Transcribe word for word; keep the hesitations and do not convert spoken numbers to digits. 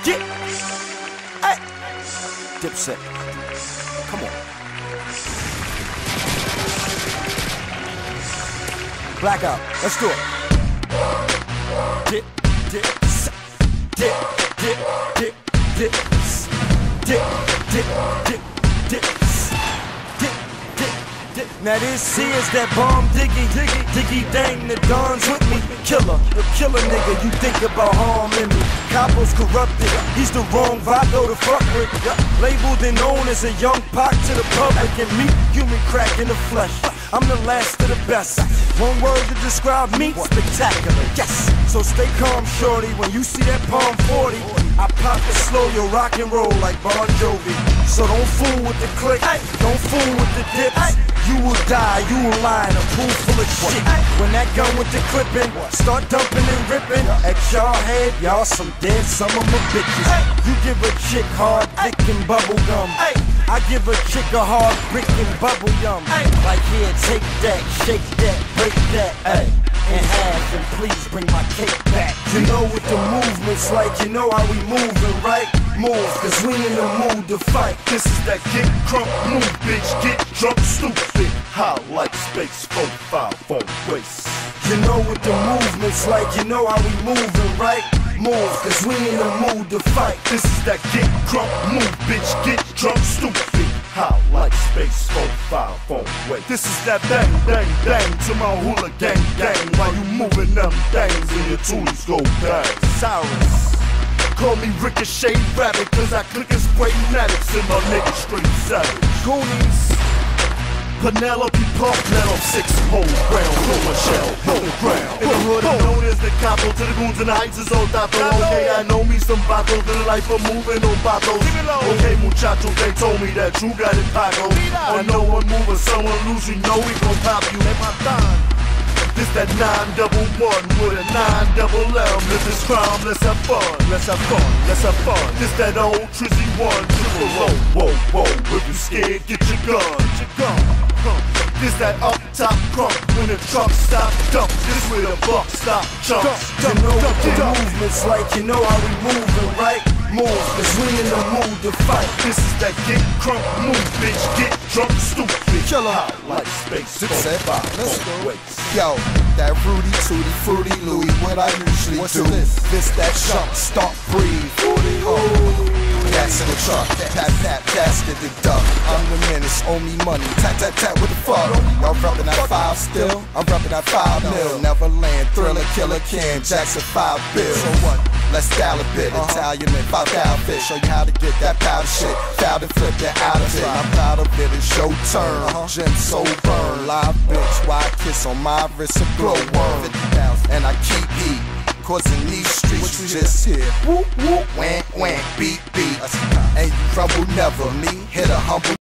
Get. Hey. Dipset. Come on. Blackout. Let's do it. Dip, dip, dip, dip, dip, dip, dip, dip, dip, dip, dip, dip, dip. Now this here's that bomb diggy, diggy, diggy dang, the Don's with me. Killer, the killer nigga, you think about harming me. Capo's corrupted, he's the wrong Vago to fuck with. Labeled and known as a young Pac to the public, and me, human crack in the flesh. I'm the last of the best. One word to describe me, spectacular, yes. So stay calm, shorty, when you see that Palm forty. I pop it slow, you rock and roll like Bon Jovi. So don't fool with the click, don't fool with the dips. You will die, you will lie in a pool full of shit. When that gun with the clipping, start dumping and ripping. At y'all head, y'all some dead some of my bitches. You give a chick hard dick and bubble gum. I give a chick a hard brick and bubble yum. Like here, take that, shake that, break that, ay, in half, and please bring my cake back. You know what the movement's like, you know how we moving, right? Move, cause we in the mood to fight. This is that get crunk move, bitch, get drunk, stupid. High like space, four, five, four, waist. You know what the movement's like, you know how we moving, right? Move, cause we in the mood to fight. This is that get crunk move, bitch, get drunk, stupid. High like space, four, five, four, waist. This is that bang, bang, bang to my hula gang, gang. While you moving them things and your toolies go bang. Cyrus. Call me Ricochet Rabbit, cause I click and spray Maddox in my nigga straight savage. Goonies. Penelope Park, let off six whole ground, full of shell, whole ground. In the hood, I'm known as the capo, to the goons and the heights is all dato. Okay, I know me some vato, the life of moving on batos. Okay, muchacho, they told me that you got it pago. On no one move or someone lose, you know we gon' pop you. This that nine double one with a nine double M. This is crime, let's have fun, let's have fun, let's have fun. This that old Trizzy one, triple low, whoa, whoa. If you scared, get your gun, get your gun. This that up top crunk when the truck stop dump. This where the buck stop jump. You know what the movement's like, you know how we moving, right? Move, cause we in the mood to fight. This is that get crunk move, bitch, get drunk, stupid. Killer. Hot like space, Dipset. five, Let's four, go. waist. Yo, that Rudy Tooty Fruity Louie, what I usually What's do. this? This that jump, start, breathe. Oh. Gas in the truck, pat pat, casket the duck. I'm the menace, owe me money, tat tat tat with the fuck. Y'all rubbing that five still? I'm rubbing that five mil. Neverland, Thriller, Killer Ken, Jackson five bill. So what? Let's style a bit, uh-huh. Italian and five outfit. Show you how to get that powder shit. Foul and flip that out of it. I'm proud of it, it's your turn. Uh-huh. Gym so burn, live bitch, why kiss on my wrist a glowworm. And I keep heat. Cause in these streets you just hear whoop whoop, wham wham, beat beat. And you rumble never, me hit a humble